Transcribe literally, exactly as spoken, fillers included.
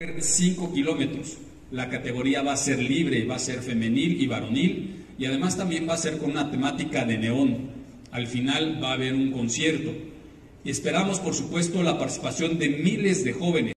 cinco kilómetros. La categoría va a ser libre, va a ser femenil y varonil, y además también va a ser con una temática de neón. Al final va a haber un concierto. Y esperamos, por supuesto, la participación de miles de jóvenes.